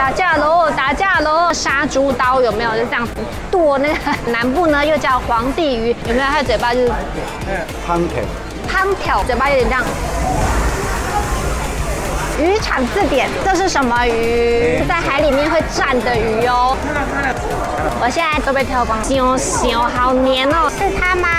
打架喽，打架喽！杀猪刀有没有？就这样剁那个。南部呢又叫皇帝鱼，有没有？它的嘴巴就是pan tail，嘴巴有点这样。渔场字典，这是什么鱼？在海里面会站的鱼哦。我现在都被挑光，香，好黏哦！是它吗？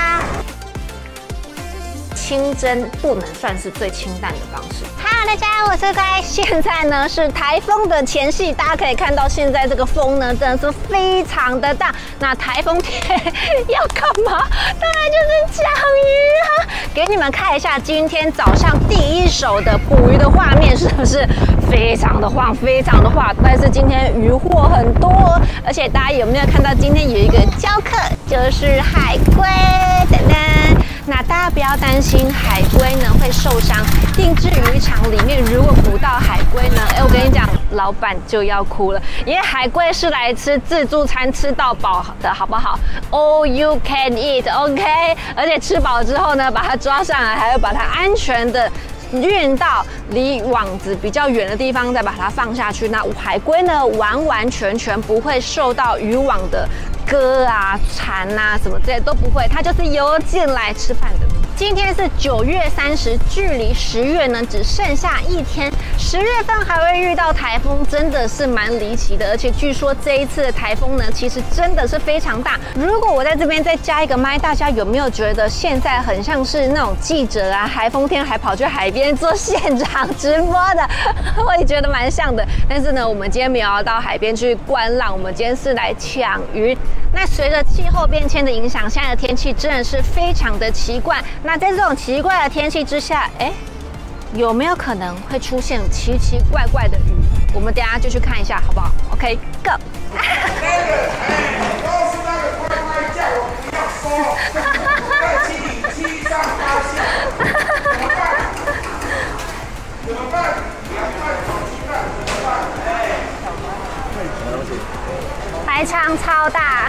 清蒸不能算是最清淡的方式。Hello， 大家，我是乖。现在呢是台风的前夕，大家可以看到现在这个风呢真的是非常的大。那台风天要干嘛？当然就是抢鱼啊！给你们看一下今天早上第一手的捕鱼的画面，是不是非常的晃，非常的晃？但是今天渔获很多，而且大家有没有看到今天有一个教课，就是海龟等等。那大家不要担心海龟呢会受伤，定制渔场里面如果捕到海龟呢，我跟你讲，老板就要哭了，因为海龟是来吃自助餐吃到饱的，好不好 ？All you can eat，OK？ 而且吃饱之后呢，把它抓上来，还要把它安全的运到离网子比较远的地方，再把它放下去。那海龟呢，完完全全不会受到渔网的割啊、缠啊什么这些都不会，它就是游进来吃饭的。今天是9月30，距离10月呢只剩下1天。10月份还会遇到台风，真的是蛮离奇的。而且据说这一次的台风呢，其实真的是非常大。如果我在这边再加一个麦，大家有没有觉得现在很像是那种记者啊，台风天还跑去海边做现场直播的？我也觉得蛮像的。但是呢，我们今天没有要到海边去观浪，我们今天是来抢鱼。那随着气候变迁的影响，现在的天气真的是非常的奇怪。那在这种奇怪的天气之下，有没有可能会出现奇奇怪怪的鱼？我们等一下就去看一下，好不好 ？OK，Go。白鲳超大。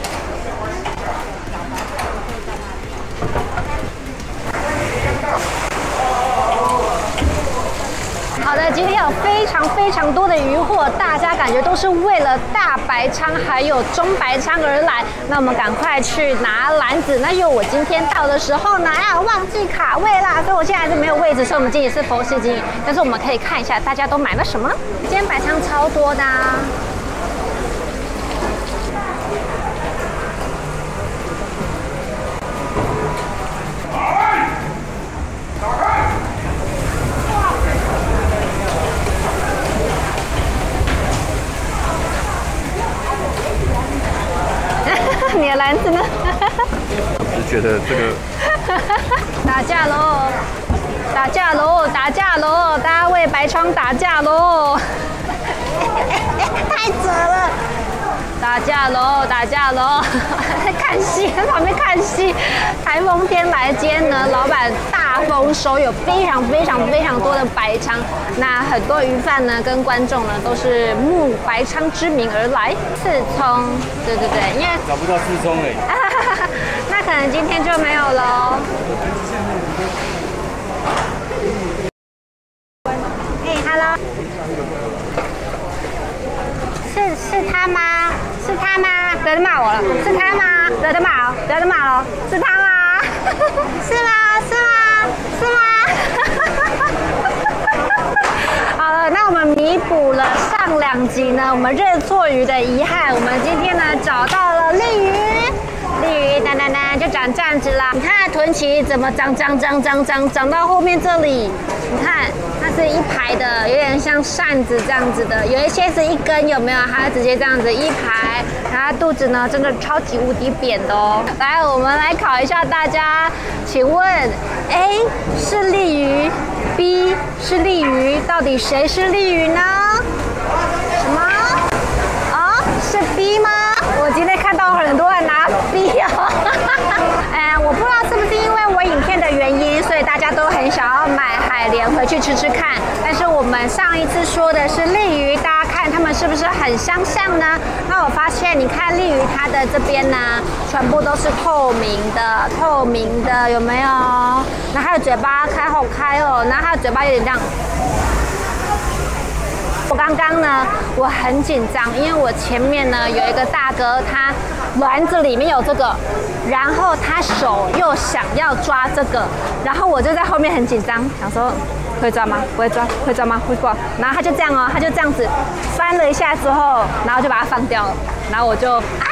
好的，今天有非常多的渔获，大家感觉都是为了大白鲳还有中白鲳而来。那我们赶快去拿篮子。那因为我今天到的时候呢，忘记卡位啦，所以我现在是没有位置，所以我们今天是佛系经营。但是我们可以看一下大家都买了什么。今天白鲳超多的啊。你的篮子呢？ 我是觉得这个打架喽！打架喽！打架喽！大家为白鲳打架喽！太扯了！打架喽！打架喽！看戏，在旁边看戏。台风天来，今天呢，老板大丰收，有非常多的白鲳。那很多鱼贩呢，跟观众呢，都是慕白鲳之名而来。刺葱，对，因为找不到刺葱哎。 那可能今天就没有喽。Hello， 是他吗？是他吗？不要再骂我了，是他吗？不要再骂了，不要再骂了，是他吗？是吗？是吗？好了，那我们弥补了上2集呢，我们认错鱼的遗憾。我们今天呢找到了鲤鱼，当就长这样子啦。你看臀鳍怎么长到后面这里，你看它是一排的，有点像扇子这样子的，有一些是一根，有没有？它直接这样子一排，然后肚子呢真的超级无敌扁的哦。来，我们来考一下大家，请问 A 是鲤鱼 ，B 是鲤鱼，到底谁是鲤鱼呢？什么？哦，是 B 吗？我今天看到很多人拿 B 哦。我不知道是不是因为我影片的原因，所以大家都很想要买海莲回去吃吃看。但是我们上一次说的是鲤鱼，大家看它们是不是很相像呢？那我发现，你看鲤鱼它的这边呢，全部都是透明的，有没有？那它的嘴巴开好开哦，然后它的嘴巴有点这样。我刚刚刚呢，我很紧张，因为我前面呢有一个大哥，他篮子里面有这个，然后他手又想要抓这个，然后我就在后面很紧张，想说会抓吗？不会抓，会抓吗？会抓。然后他就这样哦，他就这样子翻了一下之后，然后就把它放掉了，然后我就啊。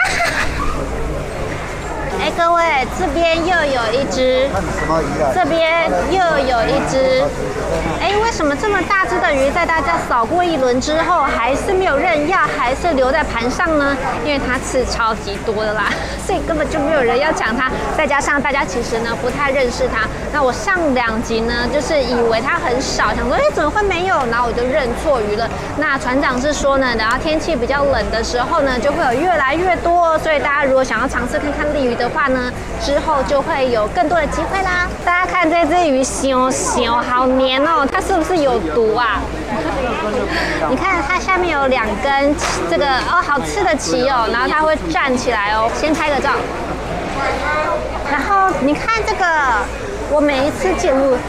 哎，各位，这边又有一只，这边又有一只。哎，为什么这么大只的鱼在大家扫过一轮之后，还是没有认要，还是留在盘上呢？因为它刺超级多的啦，所以根本就没有人要抢它。再加上大家其实呢不太认识它。那我上2集呢，就是以为它很少，想说哎怎么会没有？然后我就认错鱼了。那船长是说呢，等到天气比较冷的时候呢，就会有越来越多。所以大家如果想要尝试看看鲤鱼的话呢，之后就会有更多的机会啦。大家看这只鱼，小好黏哦，它是不是有毒啊？你看它下面有2根这个哦，好吃的鳍哦，然后它会站起来哦。先拍个照，然后你看这个，我每一次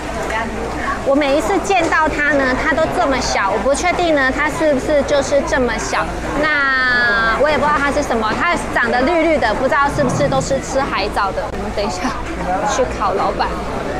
见到它呢，它都这么小，我不确定呢，它是不是就是这么小。那我也不知道它是什么，它长得绿绿的，不知道是不是都是吃海藻的。我们等一下去考老板。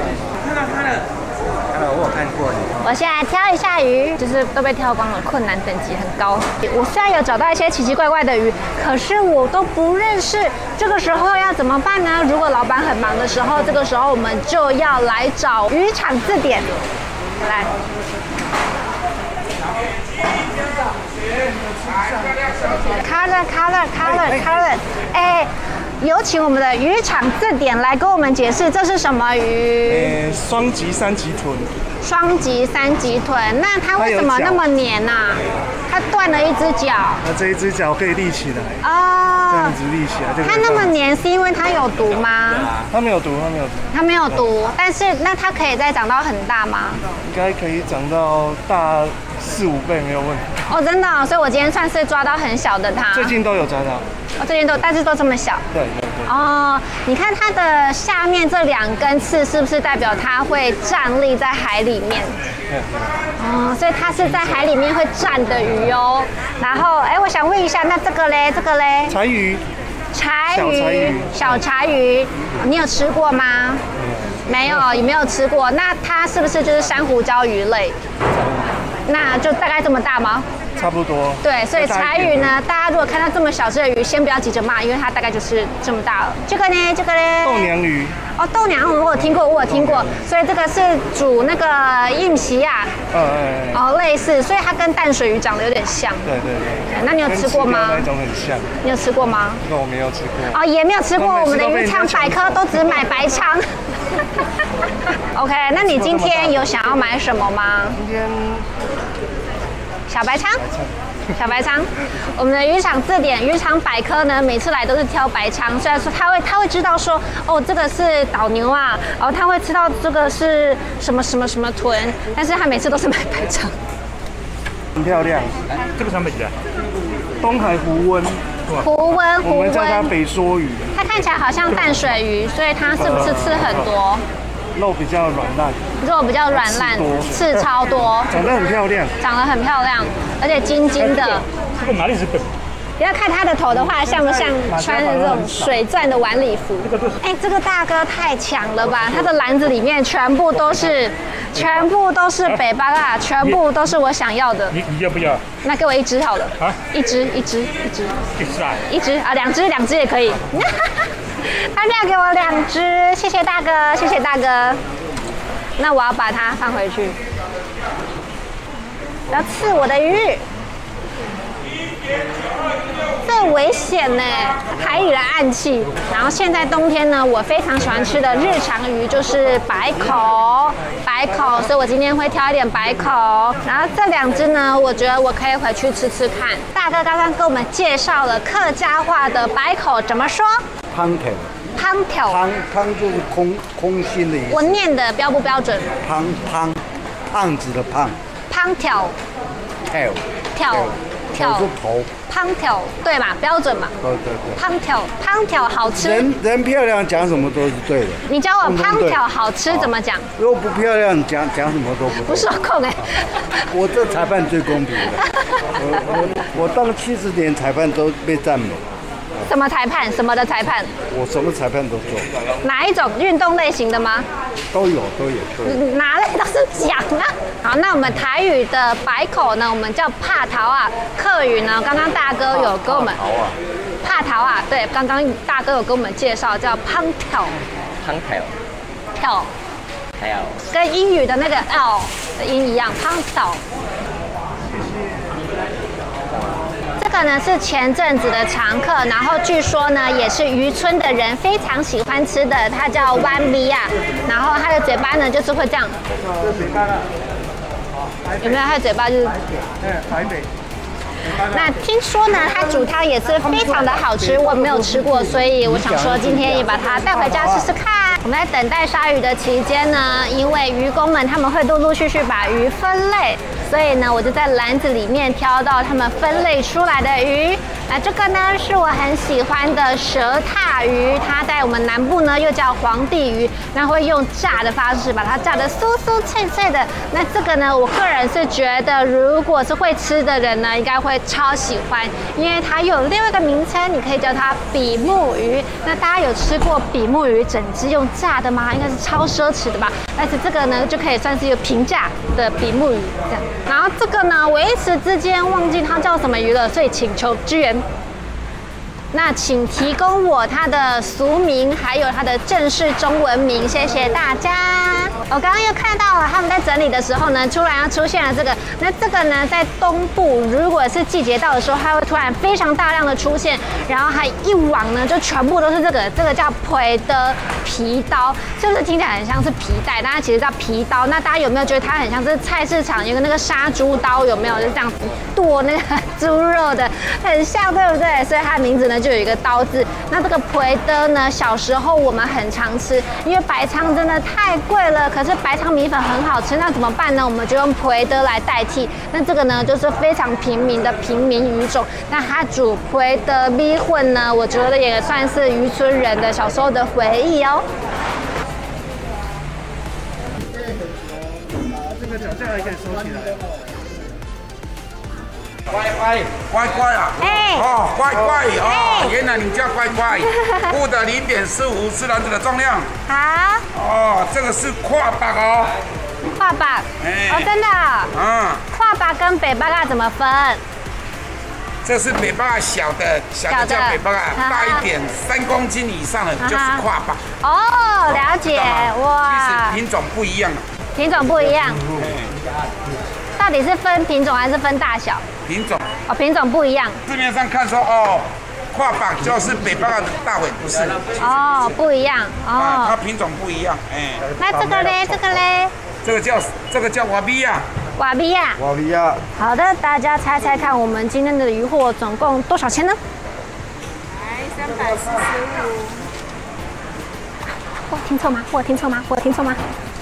我有看过你。 我现在挑一下鱼，就是都被挑光了，困难等级很高。我虽然有找到一些奇奇怪怪的鱼，可是我都不认识。这个时候要怎么办呢？如果老板很忙的时候，这个时候我们就要来找渔场字典。来。color， 哎，有请我们的渔场字典来跟我们解释这是什么鱼。 双极3级臀。 双极3级臀，那它为什么那么黏啊？它断了一只脚。 那这一只脚可以立起来。 哦。 这样子立起来就。 它那么黏是因为它有毒吗？ 它没有毒， 它没有毒，但是那它可以再长到很大吗？ 应该可以长到大4、5倍没有问题。 哦，真的哦，所以我今天算是抓到很小的它。 最近都有抓到。 哦，最近都，但是都这么小。 对。 哦，你看它的下面这2根刺，是不是代表它会站立在海里面？哦，所以它是在海里面会站的鱼哦。然后，哎，我想问一下，那这个嘞？柴鱼。小柴鱼，你有吃过吗？没有，也没有吃过。那它是不是就是珊瑚礁鱼类？那就大概这么大吗？ 差不多。 对，所以柴鱼呢，大家如果看到这么小只的鱼，先不要急着骂，因为它大概就是这么大了。这个呢？ 豆娘鱼。 哦，豆娘我有听过，所以这个是煮那个硬皮呀。哦，类似，所以它跟淡水鱼长得有点像。 对。 那你有吃过吗？ 那种很像。 你有吃过吗？ 那我没有吃过。 哦，也没有吃过。我们的渔场百科都只买白鲳。OK， 那你今天有想要买什么吗？ 今天小白鲳，我们的渔场字典、渔场百科呢，每次来都是挑白鲳。虽然说他会知道说，哦，这个是岛牛啊，然后他会知道这个是什么豚，但是他每次都是买白鲳。 很漂亮， 这个什么鱼啊？ 东海湖温。我们叫它北梭鱼。 它看起来好像淡水鱼，所以它是不是刺很多？ 肉比较软烂， 刺超多， 长得很漂亮， 而且金金的。 这个哪里是本？ 不要看它的头的话，像不像穿的这种水钻的晚礼服？哎，这个大哥太强了吧！他的篮子里面全部都是北巴拉，全部都是我想要的。 你要不要？ 那给我1只好了。啊？一只啊，2只也可以。他这样给我2只，谢谢大哥。那我要把它放回去，不要刺我的鱼，这危险呢，海里的暗器。然后现在冬天呢，我非常喜欢吃的日常鱼就是白口，所以我今天会挑一点白口。然后这2只呢，我觉得我可以回去吃吃看。大哥刚刚给我们介绍了客家话的白口怎么说？ 汤就是空心的意思。 我念的标不标准？ 胖子的胖。 汤条。 挑是头， 胖条对嘛？标准嘛？ 对。 胖条好吃。 人漂亮讲什么都是对的。 你教我胖条好吃怎么讲？ 如果不漂亮讲什么都不对。 不受控哎。 我这裁判最公平的。我当70年裁判都被赞美。 什么裁判？什么的裁判？ 我什么裁判都做。 哪一种运动类型的吗？ 都有。 哪类都是讲啊。好，那我们台语的百口呢，我们叫怕桃啊。客语呢，刚刚大哥有跟我们怕桃啊，对，刚刚大哥有跟我们介绍叫胖跳，跳，跟英语的那个 L 的音一样，胖跳。这个呢是前阵子的常客，然后据说呢也是渔村的人非常喜欢吃的，它叫湾米啊，然后它的嘴巴呢就是会这样，有没有？它的嘴巴就是， 台北。 那听说呢，它煮汤也是非常的好吃，我没有吃过，所以我想说今天也把它带回家试试看。我们在等待杀鱼的期间呢，因为渔工们他们会陆陆续续把鱼分类，所以呢，我就在篮子里面挑到他们分类出来的鱼。那这个呢是我很喜欢的蛇踏鱼，它在我们南部呢又叫皇帝鱼，那会用炸的方式把它炸得酥酥脆脆的。那这个呢，我个人是觉得，如果是会吃的人呢，应该会超喜欢，因为它有另外一个名称，你可以叫它比目鱼。那大家有吃过比目鱼整只用炸的吗？应该是超奢侈的吧。但是这个呢，就可以算是一个平价的比目鱼这样。然后这个呢，我一时之间忘记它叫什么鱼了，所以请求支援。那请提供我它的俗名，还有它的正式中文名，谢谢大家。我刚刚又看到了他们在整理的时候呢，突然要出现了这个。那这个呢，在东部如果是季节到的时候，它会突然非常大量的出现，然后它一网呢就全部都是这个叫皮的皮刀，是不是听起来很像是皮带？但它其实叫皮刀。那大家有没有觉得它很像是菜市场有个那个杀猪刀？有没有？就这样子剁那个猪肉的，很像，对不对？所以它的名字呢就有一个刀字。那这个皮的呢，小时候我们很常吃，因为白鲳真的太贵了，可是白鲳米粉很好吃，那怎么办呢？我们就用皮的来代替。那这个呢，就是非常平民的平民鱼种。那它煮皮的米粉呢，我觉得也算是渔村人的小时候的回忆哦。 这个脚架还可以收起来。 乖乖啊！哦，乖乖哦，原来你叫乖乖。负的0.45是篮子的重量。 好。 哦，这个是跨把哦。 跨把。哦，真的。跨把跟北巴嘎怎么分？ 这是北巴嘎小的叫北巴嘎，大一点3公斤以上的就是跨把。 哦，了解。哇。 其实品种不一样。 品种不一样。到底是分品种还是分大小？ 品种哦，品种不一样。 字面上看说哦，跨把就是北巴嘎的大尾，不是。 哦，不一样哦。 它品种不一样， 那这个嘞？这个嘞？ 这个叫瓦比亚。 瓦比亚。 瓦比亚。 好的，大家猜猜看，我们今天的渔获总共多少钱呢？ 来345。 我听错吗？我听错吗？我听错吗？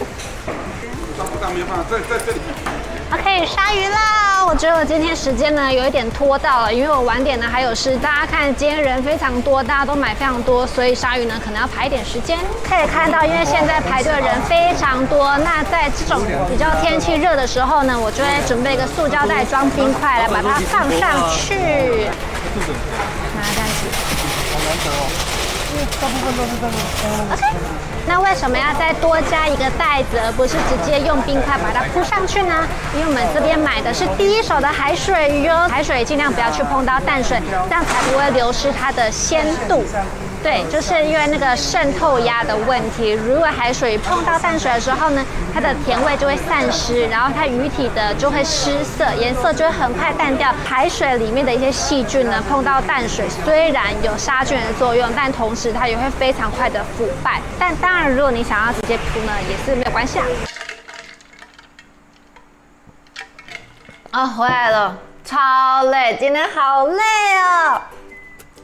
没办法，在这里。 OK， 鲨鱼啦！我觉得我今天时间呢有一点拖到了，因为我晚点呢还有事。大家看今天人非常多，大家都买非常多，所以鲨鱼呢可能要排一点时间。可以看到，因为现在排队的人非常多，那在这种比较天气热的时候呢，我就会准备一个塑胶袋装冰块来把它放上去。拿这样子。 大部分都是这个。 OK， 那为什么要再多加一个袋子，而不是直接用冰块把它铺上去呢？因为我们这边买的是第一手的海水鱼哦，海水尽量不要去碰到淡水，这样才不会流失它的鲜度。对，就是因为那个渗透压的问题，如果海水碰到淡水的时候呢，它的甜味就会散失，然后它鱼体的就会失色，颜色就会很快淡掉。海水里面的一些细菌呢，碰到淡水虽然有杀菌的作用，但同时它也会非常快的腐败。但当然，如果你想要直接铺呢，也是没有关系啊。回来了，超累，今天好累哦。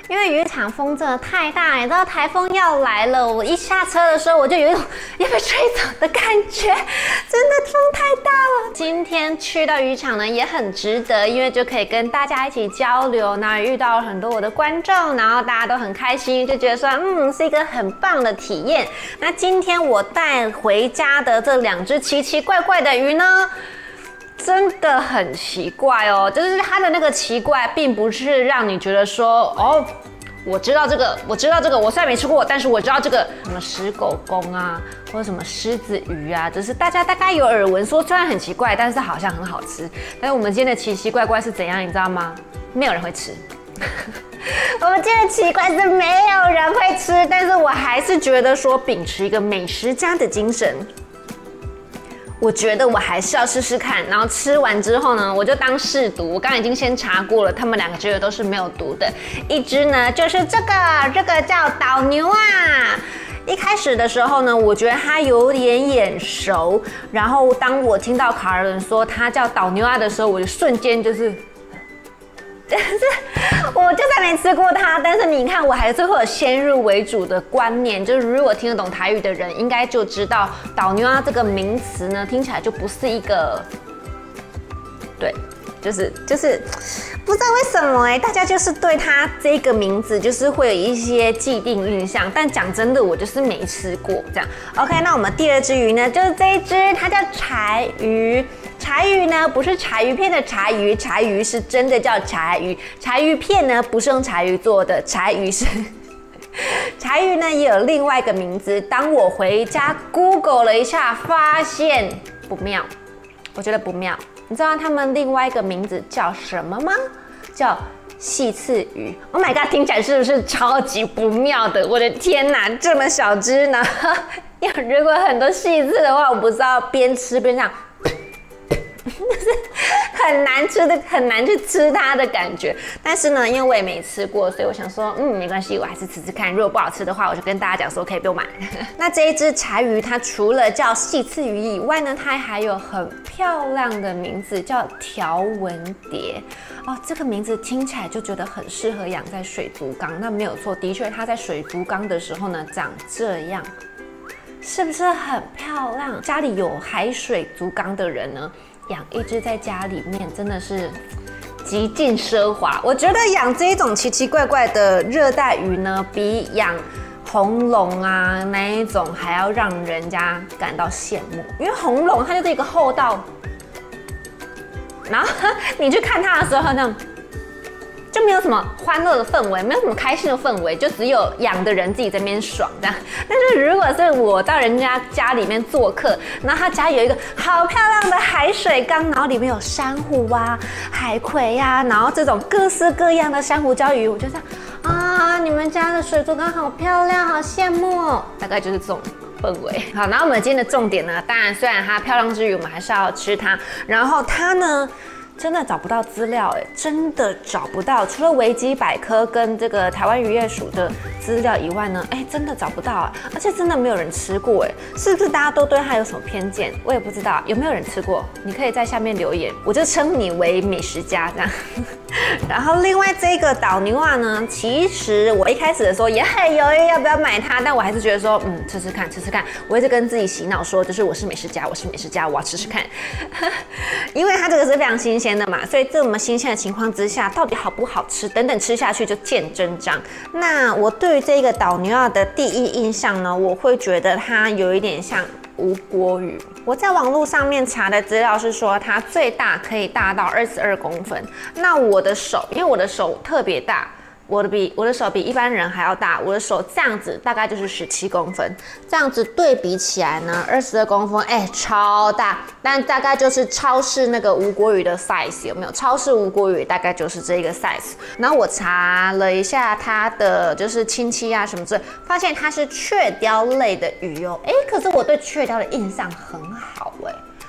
因为渔场风真的太大，你知道台风要来了，我一下车的时候我就有一种要被吹走的感觉，真的风太大了。今天去到渔场呢也很值得，因为就可以跟大家一起交流，那遇到了很多我的观众，然后大家都很开心，就觉得说是一个很棒的体验。那今天我带回家的这2只奇奇怪怪的鱼呢，真的很奇怪哦，就是它的那个奇怪，并不是让你觉得说哦，我知道这个，我虽然没吃过，但是我知道这个什么石狗公啊，或者什么狮子鱼啊，只是大家大概有耳闻说，虽然很奇怪，但是好像很好吃。但是我们今天的奇奇怪怪是怎样，你知道吗？没有人会吃。我们今天的奇怪是没有人会吃，但是我还是觉得说，秉持一个美食家的精神。我觉得我还是要试试看，然后吃完之后呢，我就当试毒。我刚刚已经先查过了，他们2个这个都是没有毒的。一只呢就是这个叫岛牛啊。一开始的时候呢，我觉得它有点眼熟，然后当我听到卡尔文说它叫岛牛啊的时候，我就瞬间就是。但是我就算没吃过它，但是你看，我还是会有先入为主的观念，就是如果听得懂台语的人，应该就知道岛牛啊这个名词呢，听起来就不是一个，对，就是不知道为什么大家就是对它这个名字就是会有一些既定印象，但讲真的，我就是没吃过这样。OK， 那我们第2只鱼呢，就是这一只，它叫柴鱼。柴鱼呢不是柴鱼片的柴鱼，柴鱼是真的叫柴鱼。柴鱼片呢不是用柴鱼做的，柴鱼是柴鱼呢也有另外一个名字。当我回家 Google 了一下，发现不妙，我觉得不妙。你知道他们另外一个名字叫什么吗？叫细刺鱼。Oh my god， 听起来是不是超级不妙的？我的天哪，这么小只呢？如果很多细刺的话，我不知道边吃边这样。就是很难吃的，很难去吃它的感觉。但是呢，因为我也没吃过，所以我想说，没关系，我还是吃吃看。如果不好吃的话，我就跟大家讲说可以不用买。那这一只柴鱼，它除了叫细刺鱼以外呢，它还有很漂亮的名字，叫条纹蝶。哦，这个名字听起来就觉得很适合养在水族缸。那没有错，的确它在水族缸的时候呢，长这样。是不是很漂亮？家里有海水族缸的人呢，养一只在家里面真的是极尽奢华。我觉得养这一种奇奇怪怪的热带鱼呢，比养红龙啊那一种还要让人家感到羡慕。因为红龙它就是一个厚道，然后你去看它的时候，那样就没有什么欢乐的氛围，没有什么开心的氛围，就只有养的人自己在那边爽这样。但是如果是我到人家家里面做客，然后他家有一个好漂亮的海水缸，然后里面有珊瑚啊、海葵啊，然后这种各式各样的珊瑚礁鱼，我就这样啊，你们家的水族缸好漂亮，好羡慕哦，大概就是这种氛围。好，然后我们今天的重点呢，当然虽然它漂亮之余，我们还是要吃它，然后它呢。真的找不到资料真的找不到，除了维基百科跟这个台湾渔业署的资料以外呢，真的找不到而且真的没有人吃过是不是大家都对它有什么偏见？我也不知道，有没有人吃过？你可以在下面留言，我就称你为美食家这样。然后另外这个岛牛啊呢，其实我一开始的时候也很犹豫要不要买它，但我还是觉得说，吃吃看，吃吃看。我一直跟自己洗脑说，就是我是美食家，我是美食家，我要吃吃看。因为它这个是非常新鲜的嘛，所以这么新鲜的情况之下，到底好不好吃，等等吃下去就见真章。那我对于这个岛牛啊的第一印象呢，我会觉得它有一点像无国鱼。我在网络上面查的资料是说，它最大可以大到22公分。那我的手，因为我的手特别大。我的手比一般人还要大，我的手这样子大概就是17公分，这样子对比起来呢，22公分，超大，但大概就是超市那个无国鱼的 size 有没有？超市无国鱼大概就是这个 size。然后我查了一下它的就是亲戚啊什么之类，发现它是雀鲷类的鱼哦，可是我对雀鲷的印象很好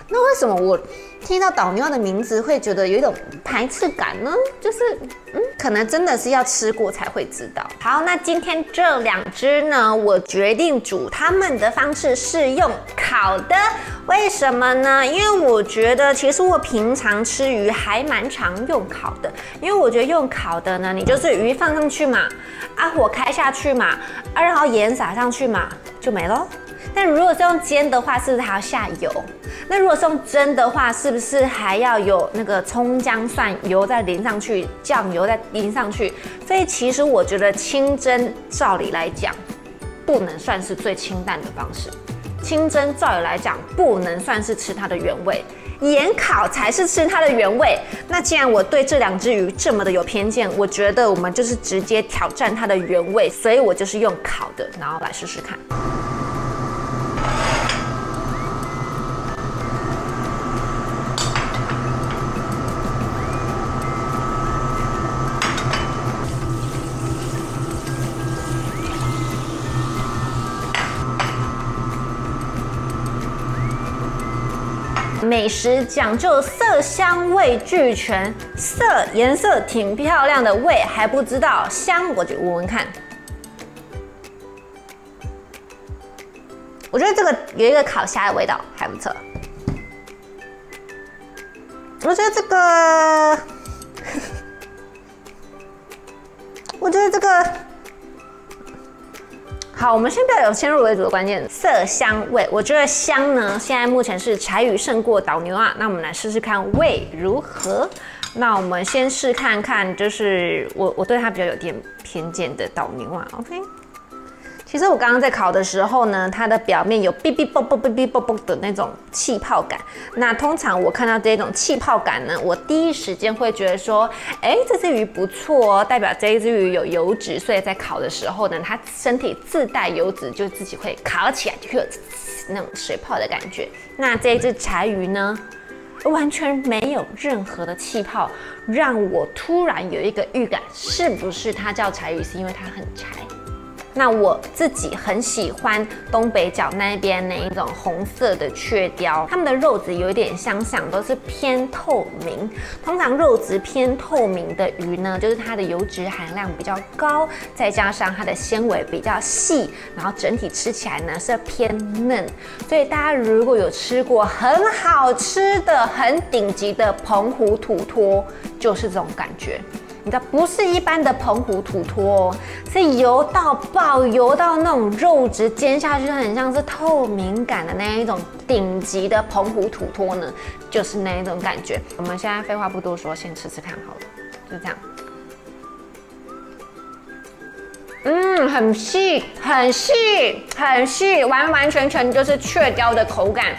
那为什么我听到导牛蛙的名字会觉得有一种排斥感呢？就是可能真的是要吃过才会知道。好，那今天这2只呢，我决定煮它们的方式是用烤的。为什么呢？因为我觉得其实我平常吃鱼还蛮常用烤的，因为我觉得用烤的呢，你就是鱼放上去嘛，火开下去嘛，然后盐撒上去嘛，就没咯。但如果是用煎的话，是不是还要下油？那如果是用蒸的话，是不是还要有那个葱姜蒜油再淋上去，酱油再淋上去？所以其实我觉得清蒸照理来讲，不能算是最清淡的方式。清蒸照理来讲，不能算是吃它的原味，盐烤才是吃它的原味。那既然我对这2只鱼这么的有偏见，我觉得我们就是直接挑战它的原味，所以我就是用烤的，然后来试试看。美食讲究色香味俱全，颜色挺漂亮的，味还不知道，香我就闻闻看。我觉得这个有一个烤虾的味道，还不错。我觉得这个，好，我们先不要有先入为主的关键，色香味。我觉得香呢，现在目前是柴鱼胜过导牛蛙。那我们来试试看味如何。那我们先试看看，就是我对它比较有点偏见的导牛蛙。OK。其实我刚刚在烤的时候呢，它的表面有哔哔啵啵哔哔啵啵的那种气泡感。那通常我看到这种气泡感呢，我第一时间会觉得说，这只鱼不错哦，代表这一只鱼有油脂，所以在烤的时候呢，它身体自带油脂，就自己会烤起来，就会有那种水泡的感觉。那这一只柴鱼呢，完全没有任何的气泡，让我突然有一个预感，是不是它叫柴鱼是因为它很柴？那我自己很喜欢东北角那边那一种红色的雀鲷，它们的肉质有一点相像，都是偏透明。通常肉质偏透明的鱼呢，就是它的油脂含量比较高，再加上它的纤维比较细，然后整体吃起来呢是偏嫩。所以大家如果有吃过很好吃的、很顶级的澎湖土托，就是这种感觉。你知道，不是一般的澎湖土托哦，是油到爆，油到那种肉质煎下去很像是透明感的那一种顶级的澎湖土托呢，就是那一种感觉。我们现在废话不多说，先吃吃看好了，就这样。很细，很细，很细，完完全全就是雀鲷的口感，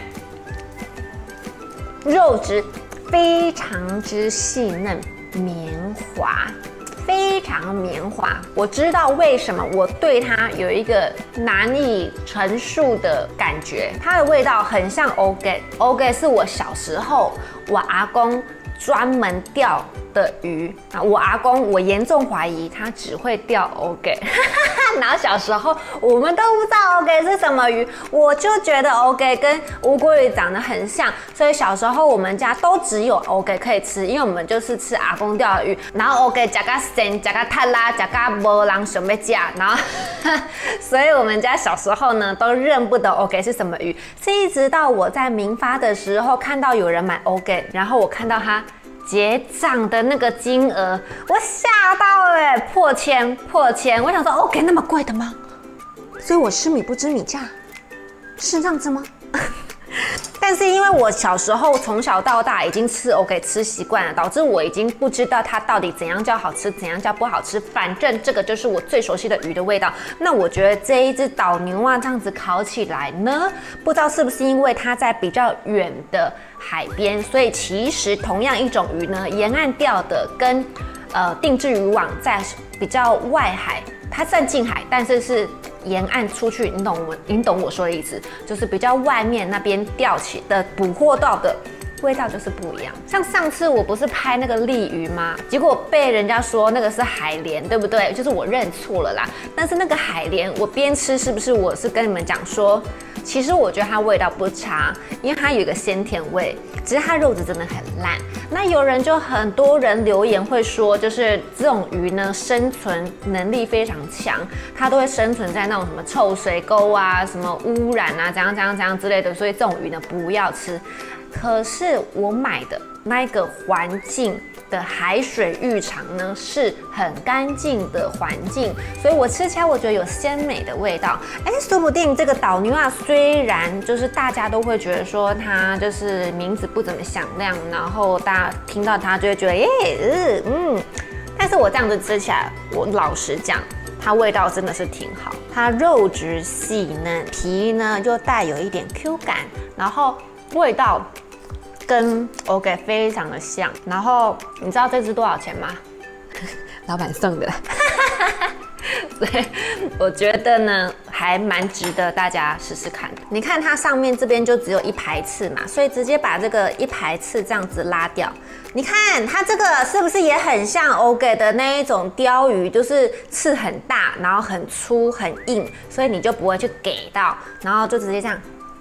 肉质非常之细嫩。绵滑，非常绵滑。我知道为什么我对它有一个难以陈述的感觉，它的味道很像蚵仔。蚵仔是我小时候我阿公专门钓的鱼啊，我阿公我严重怀疑他只会钓蚵仔。然后小时候我们都不知道蚵仔是什么鱼，我就觉得蚵仔跟乌龟鱼长得很像，所以小时候我们家都只有蚵仔可以吃，因为我们就是吃阿公钓的鱼，然后蚵仔吃到咸，吃到太辣，吃到没人想要吃，然后所以我们家小时候呢都认不得蚵仔是什么鱼，是一直到我在民发的时候看到有人买蚵仔，然后我看到他结账的那个金额，我吓到了，破千！我想说，OK， 那么贵的吗？所以我吃米不知米价，是这样子吗？但是因为我小时候从小到大已经吃蚵仔吃习惯了，导致我已经不知道它到底怎样叫好吃，怎样叫不好吃。反正这个就是我最熟悉的鱼的味道。那我觉得这一只导牛蛙这样子烤起来呢，不知道是不是因为它在比较远的海边，所以其实同样一种鱼呢，沿岸钓的跟定置渔网在比较外海，它算近海，但是是沿岸出去，你懂我说的意思，就是比较外面那边钓起的捕获到的味道就是不一样。像上次我不是拍那个鲫鱼吗？结果被人家说那个是海莲，对不对？就是我认错了啦。但是那个海莲，我边吃是不是我是跟你们讲说， 其实我觉得它味道不差，因为它有一个鲜甜味，只是它肉质真的很烂。那有人就很多人留言会说，就是这种鱼呢生存能力非常强，它都会生存在那种什么臭水沟啊、什么污染啊、怎样之类的，所以这种鱼呢不要吃。可是我买的那个环境的海水浴场呢是很干净的环境，所以我吃起来我觉得有鲜美的味道。说不定这个岛牛啊，虽然就是大家都会觉得说它就是名字不怎么响亮，然后大家听到它就会觉得但是我这样子吃起来，我老实讲，它味道真的是挺好，它肉质细嫩，皮呢就带有一点 Q 感，然后味道跟 OK 非常的像。然后你知道这只多少钱吗？老板送的。所以我觉得呢，还蛮值得大家试试看的。你看它上面这边就只有一排刺嘛，所以直接把这个一排刺这样子拉掉。你看它这个是不是也很像 OK 的那一种鲷鱼，就是刺很大，然后很粗很硬，所以你就不会去给到，然后就直接这样。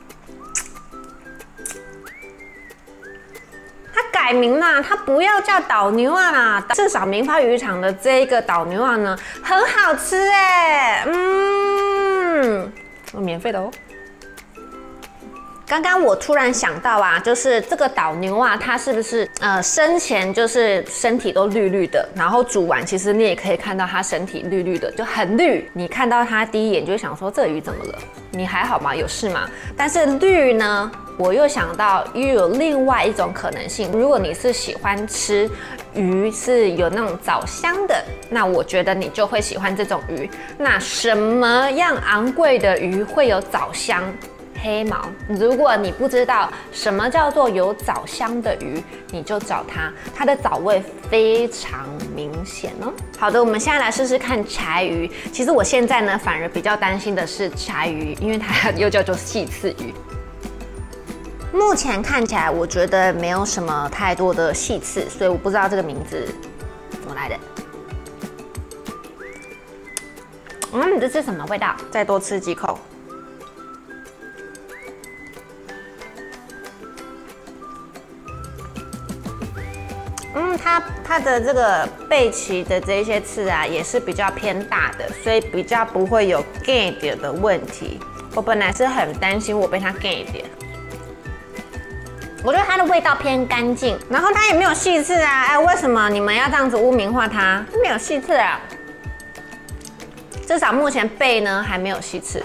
改名啦，它不要叫岛牛啊啦，至少明发渔场的这一个岛牛啊呢，很好吃哎，免费的哦。刚刚我突然想到啊，就是这个岛牛啊，它是不是生前就是身体都绿绿的，然后煮完其实你也可以看到它身体绿绿的，就很绿。你看到它第一眼就会想说这鱼怎么了？你还好吗？有事吗？但是绿呢？我又想到，又有另外一种可能性。如果你是喜欢吃鱼是有那种藻香的，那我觉得你就会喜欢这种鱼。那什么样昂贵的鱼会有藻香？黑毛。如果你不知道什么叫做有藻香的鱼，你就找它，它的藻味非常明显哦。好的，我们现在来试试看柴鱼。其实我现在呢，反而比较担心的是柴鱼，因为它又叫做细刺鱼。目前看起来，我觉得没有什么太多的细刺，所以我不知道这个名字怎么来的。这是什么味道？再多吃几口。它的这个背鳍的这些刺啊，也是比较偏大的，所以比较不会有 gain 的问题。我本来是很担心我被它 gain 点。我觉得它的味道偏干净，然后它也没有细刺啊！为什么你们要这样子污名化它？没有细刺啊，至少目前背呢还没有细刺。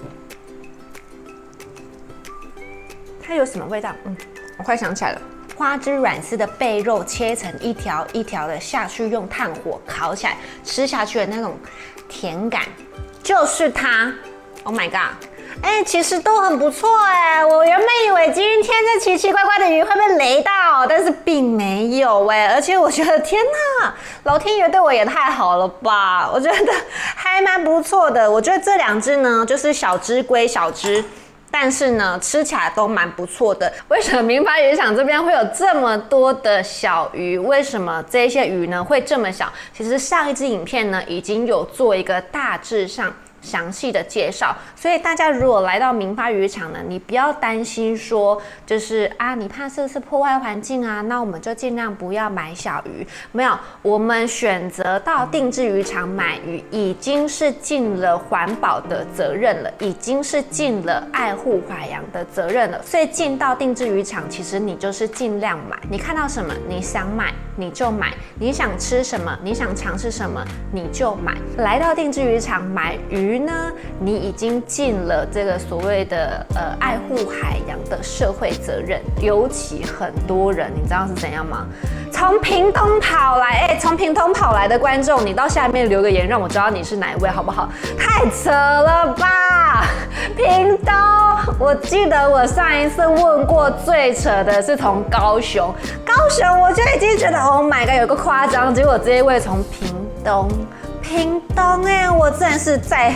它有什么味道？我快想起来了，花枝软丝的背肉切成一条一条的下去，用炭火烤起来，吃下去的那种甜感，就是它。Oh my god！其实都很不错哎。我原本以为今天这奇奇怪怪的鱼会被雷到，但是并没有哎。而且我觉得天哪，老天爷对我也太好了吧！我觉得还蛮不错的。我觉得这两只呢，就是小只归小只，但是呢，吃起来都蛮不错的。为什么明发渔场这边会有这么多的小鱼？为什么这些鱼呢会这么小？其实上一支影片呢，已经有做一个大致上详细的介绍，所以大家如果来到明发渔场呢，你不要担心说就是你怕是不是破坏环境啊？那我们就尽量不要买小鱼。没有，我们选择到定置渔场买鱼，已经是尽了环保的责任了，已经是尽了爱护海洋的责任了。所以进到定置渔场，其实你就是尽量买，你看到什么你想买你就买，你想吃什么你想尝试什么你就买。来到定置渔场买鱼呢，你已经尽了这个所谓的爱护海洋的社会责任。尤其很多人，你知道是怎样吗？从屏东跑来，从屏东跑来的观众，你到下面留个言，让我知道你是哪一位，好不好？太扯了吧！屏东，我记得我上一次问过最扯的是从高雄，我就已经觉得 Oh my god 有个夸张，结果这一位从屏东我真的是在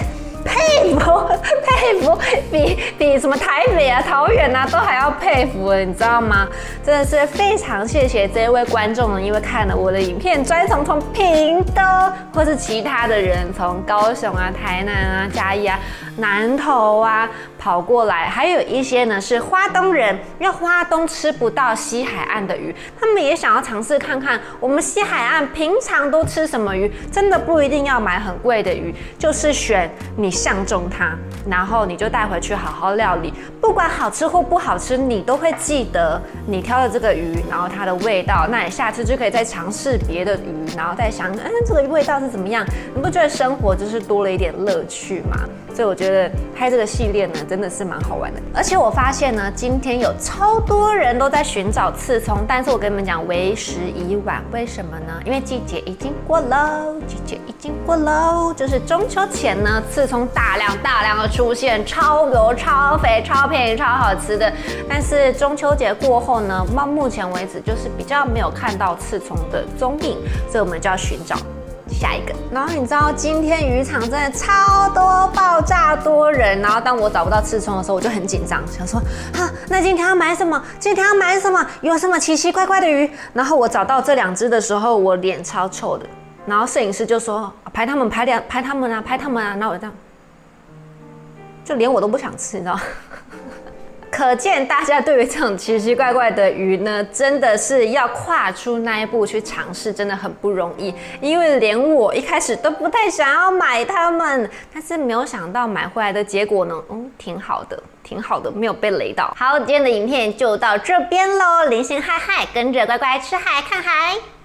佩服，比什么台北啊、桃园啊都还要佩服了，你知道吗？真的是非常谢谢这一位观众呢，因为看了我的影片，专程从屏东或是其他的人从高雄啊、台南啊、嘉义啊、南投啊跑过来，还有一些呢是花东人，因为花东吃不到西海岸的鱼，他们也想要尝试看看我们西海岸平常都吃什么鱼，真的不一定要买很贵的鱼，就是选你相中它，然后你就带回去好好料理，不管好吃或不好吃，你都会记得你挑的这个鱼，然后它的味道，那你下次就可以再尝试别的鱼，然后再想，这个味道是怎么样？你不觉得生活就是多了一点乐趣吗？所以我觉得拍这个系列呢，真的是蛮好玩的。而且我发现呢，今天有超多人都在寻找刺葱，但是我跟你们讲，为时已晚。为什么呢？因为季节已经过喽，就是中秋前呢，刺葱大量的出现，超油、超肥、超便宜、超好吃的。但是中秋节过后呢，到目前为止就是比较没有看到刺葱的踪影，所以我们就要寻找下一个。然后你知道今天渔场真的超多，爆炸多人。然后当我找不到刺葱的时候，我就很紧张，想说那今天要买什么？有什么奇奇怪怪的鱼？然后我找到这2只的时候，我脸超臭的。然后摄影师就说拍他们啊。然后我就这样，就连我都不想吃，你知道吗？可见大家对于这种奇奇怪怪的鱼呢，真的是要跨出那一步去尝试，真的很不容易。因为连我一开始都不太想要买它们，但是没有想到买回来的结果呢，挺好的，没有被雷到。好，今天的影片就到这边喽，零星嗨，跟着乖乖吃海看海。